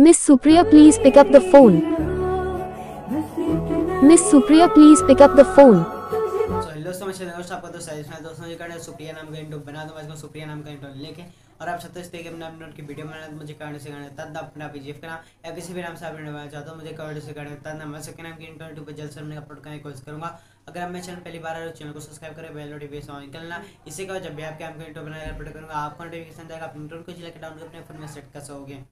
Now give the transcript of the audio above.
Miss Supriya, please pick up the phone. Miss Supriya, please pick up the phone. Hello दोस्तों, आपका दोस्तों ये करना सुप्रिया नाम का इंट्रो बना दूंगा इसको सुप्रिया नाम का इंट्रो लेके और आप सकते हो इस पे अपना अपलोड की वीडियो बनाना मुझे कमेंट से करना तब अपना पीजीएफ करना या किसी भी नाम से आप बनाना चाहते हो मुझे कमेंट से करना तब मैं सबके नाम की इंट्रो यूट्यूब पर जल्द से जल्द अपलोड करने की कोशिश करूंगा। अगर आप मेरे चैनल पहली बार आए तो चैनल को सब्सक्राइब करें, बेल नोटिफिकेशन ऑन करना। इससे क्या जब भी आपके नाम का इंट्रो बनाकर अपलोड करूंगा आपको नोटिफिकेशन जाएगा, आप इंट्रो को डाउनलोड अपने फोन में सेट कर सकोगे।